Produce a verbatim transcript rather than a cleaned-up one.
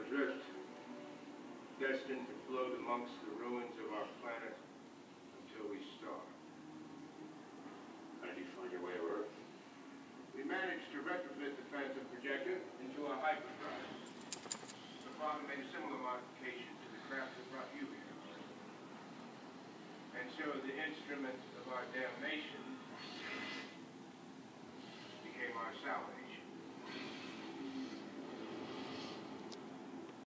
adrift, destined to float amongst the ruins of our planet until we starve. How did you find your way to Earth? We managed to retrofit the Phantom projector into a hyperdrive. The father made a similar modification to the craft that brought you here. And so the instrument of our damnation became our salvation.